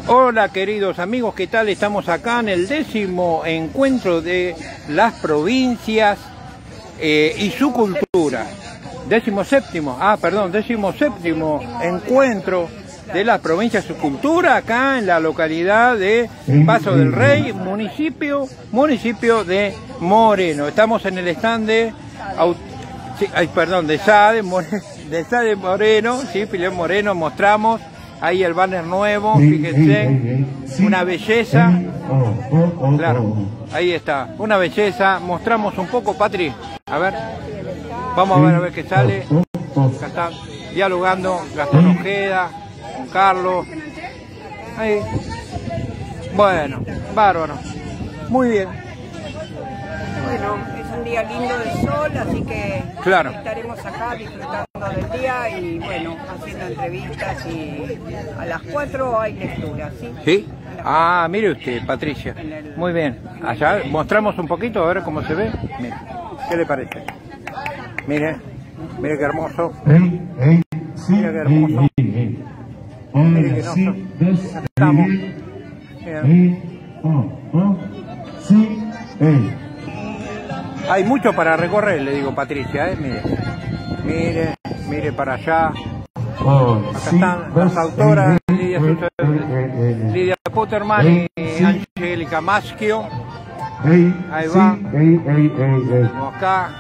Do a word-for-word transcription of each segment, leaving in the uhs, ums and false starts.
Hola queridos amigos, ¿qué tal? Estamos acá en el décimo encuentro de las provincias eh, y su cultura. Décimo séptimo, ah perdón, décimo séptimo encuentro de las provincias y su cultura acá en la localidad de Paso del Rey, municipio, municipio de Moreno. Estamos en el stand de, sí, ay, perdón, de Sade, de Sade Moreno, sí, Filén Moreno, mostramos. Ahí el banner nuevo, fíjense, una belleza, claro, ahí está, una belleza, mostramos un poco, Patri, a ver, vamos a ver a ver qué sale, acá está, dialogando Gastón Ojeda, con Carlos, ahí, bueno, bárbaro, muy bien. Bueno, es un día lindo de sol, así que claro, estaremos acá disfrutando del día y bueno, haciendo entrevistas y a las cuatro hay lectura, ¿sí? ¿Sí? Ah, mire usted, Patricia, muy bien. Allá mostramos un poquito, a ver cómo se ve. Mire, ¿qué le parece? Mire, mire qué hermoso. Mire qué hermoso. Mire qué hermoso. Estamos. Hay mucho para recorrer, le digo, Patricia, ¿eh? Mire, mire, mire para allá. Acá están las autoras, Lidia, Lidia Puterman y Angélica Maschio. Ahí va. Vamos acá.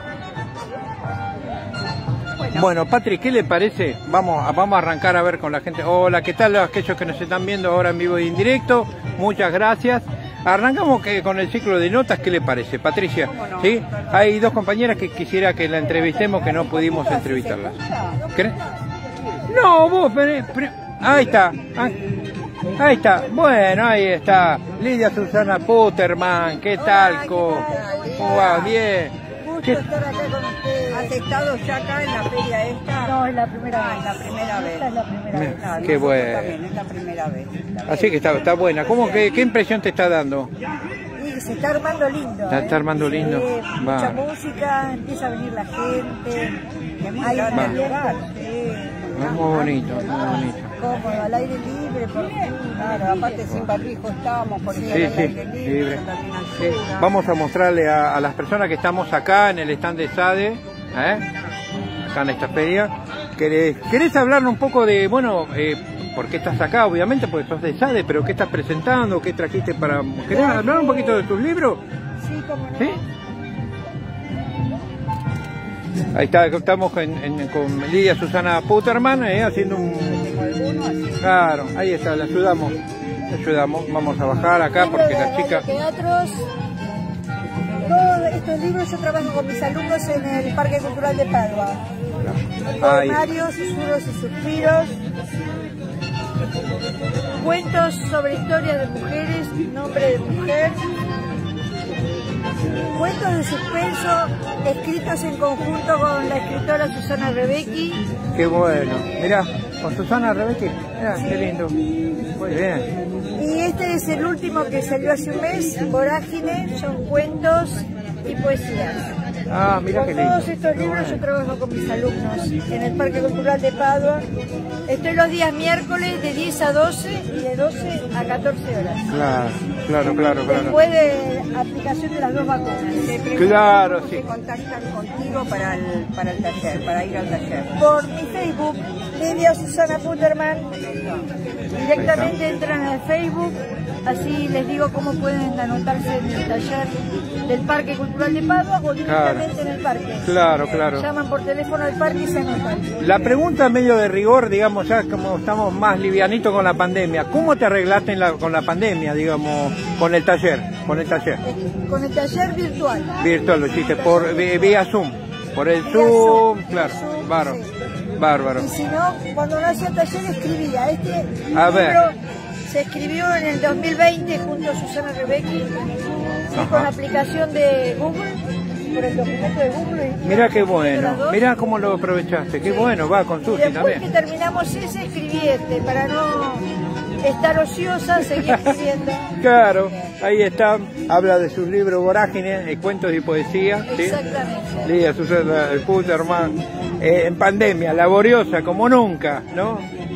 Bueno, Patri, ¿qué le parece? Vamos, vamos a arrancar a ver con la gente. Hola, ¿qué tal aquellos que nos están viendo ahora en vivo y en directo? Muchas gracias. Arrancamos que con el ciclo de notas, ¿qué le parece, Patricia? ¿Sí? Hay dos compañeras que quisiera que la entrevistemos, que no pudimos entrevistarlas. ¿Crees? No, vos, pero, pero, ahí está, ahí está, bueno, ahí está, Lidia Susana Puterman, ¿qué tal? ¿Cómo va? Bien. Gusto estar acá con ustedes. ¿Has estado ya acá en la feria esta? No, es la primera vez. La primera vez. Esta es la primera vez. No, qué bueno. También es la primera vez. Así que está, está buena. ¿Cómo, qué, qué impresión te está dando? Y se está armando lindo. Se está armando ¿eh? lindo. Sí, va. Mucha música, empieza a venir la gente. Hay un lugar. Es muy bonito, muy bonito. Cómodo, al aire libre, por claro, aparte sin barbijo estamos, por eso sí, al sí, aire libre, libre. Sí. Vamos a mostrarle a, a las personas que estamos acá en el stand de Sade, ¿eh? Acá en esta feria. ¿Querés, querés hablarnos un poco de, bueno, eh, por qué estás acá, obviamente, porque sos de Sade, pero qué estás presentando, qué trajiste para... ¿Querés hablar un poquito de tus libros? Sí, cómo no. ¿Sí? Ahí está, estamos en, en, con Lidia Susana Puterman, eh, haciendo un... Claro, ahí está, le ayudamos, le ayudamos. Vamos a bajar acá porque la chica... Teatros, todos estos libros yo trabajo con mis alumnos en el Parque Cultural de Padua. Poemarios, susurros y suspiros, cuentos sobre historias de mujeres, nombre de mujer, cuentos de suspenso escritos en conjunto con la escritora Susana Rebecki. Qué bueno, mirá, con Susana Rebecki, mirá, sí. Qué lindo, muy bien. Y este es el último que salió hace un mes, Vorágine, son cuentos y poesías. Ah, mira qué lindo. Todos estos libros yo trabajo con mis alumnos en el Parque Cultural de Padua. Estoy los días miércoles de diez a doce y de doce a catorce horas. Claro, claro, claro, claro. Después de aplicación de las dos vacunas. Claro, sí. Se contactan contigo para el, para el taller, para ir al taller. Por mi Facebook, Lidia Susana Puterman. Directamente entran al Facebook, así les digo cómo pueden anotarse en el taller del Parque Cultural de Padua o directamente claro. en el parque. Claro, claro. Llaman por teléfono al parque y se anotan. La pregunta medio de rigor, digamos, ya como estamos más livianitos con la pandemia, ¿cómo te arreglaste en la, con la pandemia, digamos, con el taller? Con el taller. Con el taller virtual. Virtual, lo hiciste por vía Zoom. Por el Zoom, Zoom, claro, sí, bárbaro, sí. bárbaro. Y si no, cuando no hacía taller escribía. Este a libro ver. se escribió en el dos mil veinte junto a Susana Rebecki, sí, con la aplicación de Google, por el documento de Google. Mira qué bueno, mira cómo lo aprovechaste, qué sí. bueno, va con Susi también. Después que terminamos ese, escribí este, para no estar ociosa, seguí escribiendo. Claro, ahí está, habla de sus libros Vorágines, eh, cuentos y poesía. Exactamente. ¿Sí? Lidia Susana Puterman, eh, en pandemia, laboriosa como nunca, ¿no?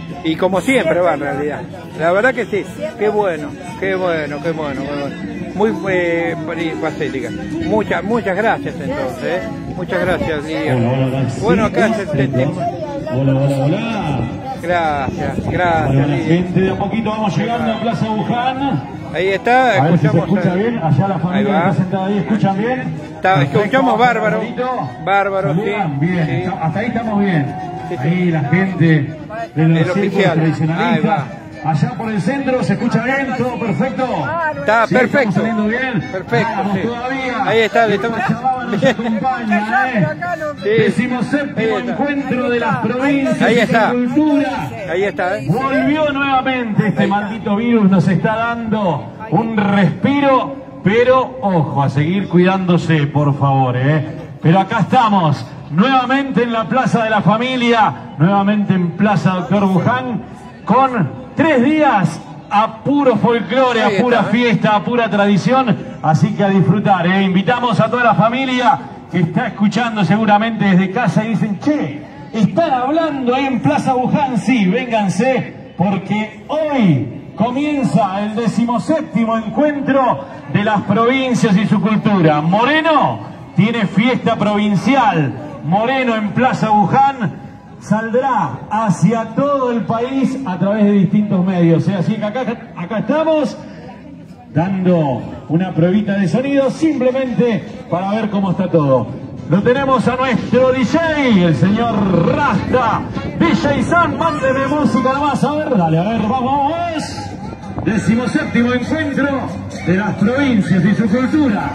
Y como siempre va en realidad. La verdad que sí. Qué bueno, qué bueno, qué bueno, qué bueno. Muy eh, pacífica. Muchas, muchas gracias entonces. ¿eh? Muchas gracias, Lidia. Hola, hola, hola. Bueno, acá es el testimonio. Hola, hola, hola. Gracias, Bueno, gracias, la Lidia. gente de a poquito vamos llegando a Plaza Buján. Ahí está, A ver si se escuchamos. escucha a- bien. Allá la Ahí familia va. que está sentada ahí, ¿escuchan bien? Está- Perfecto. escuchamos bárbaro. Saludo. Bárbaro, sí. ¿Saludan? Bien, Sí. está- hasta ahí estamos bien. Sí, sí. Ahí la gente de El los círculos oficial. Ahí tradicionalistas. va. Allá por el centro, ¿se escucha bien? ¿Todo perfecto? Está Sí, perfecto. ¿estamos saliendo bien? Perfecto, Vamos sí. todavía. Ahí está, le Y estamos- Cochabamba nos acompaña, ¿eh? Sí. Decimoséptimo Ahí está. encuentro de las provincias Ahí y está. su cultura. Ahí está, ¿eh? Volvió nuevamente este maldito virus, nos está dando un respiro, pero ojo, a seguir cuidándose, por favor, ¿eh? Pero acá estamos, nuevamente en la Plaza de la Familia, nuevamente en Plaza Doctor Buján, con tres días a puro folclore, a Ahí pura está, ¿eh? fiesta, a pura tradición, así que a disfrutar, ¿eh? Invitamos a toda la familia que está escuchando seguramente desde casa y dicen, che, ¿están hablando ahí en Plaza Buján? Sí, vénganse, porque hoy comienza el decimoséptimo encuentro de las provincias y su cultura. Moreno tiene fiesta provincial. Moreno en Plaza Buján saldrá hacia todo el país a través de distintos medios. ¿eh? Así que acá, acá estamos dando una pruebita de sonido simplemente para ver cómo está todo. Lo tenemos a nuestro D J, el señor Rasta. D J San, mándeme música nomás. A ver, dale, a ver, vamos, vamos. Decimoséptimo encuentro de las provincias y su cultura.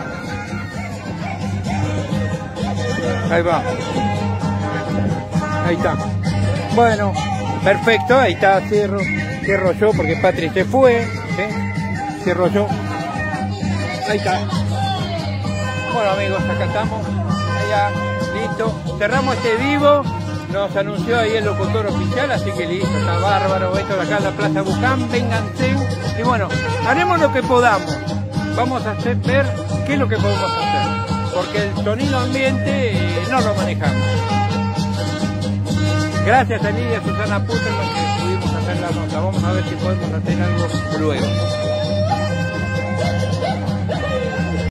Ahí va. Ahí está. Bueno, perfecto, ahí está, cierro. Cierro yo porque Patri se fue. ¿sí? Cierro yo. Ahí está. Bueno amigos, acá estamos. Allá, listo. Cerramos este vivo. Nos anunció ahí el locutor oficial, así que listo, está bárbaro. Esto de acá en la Plaza Buján, vénganse. Y bueno, haremos lo que podamos. Vamos a hacer ver qué es lo que podemos hacer. Porque el sonido ambiente eh, no lo manejamos. Gracias a Lidia Susana Puterman que pudimos hacer la nota. Vamos a ver si podemos hacer algo luego.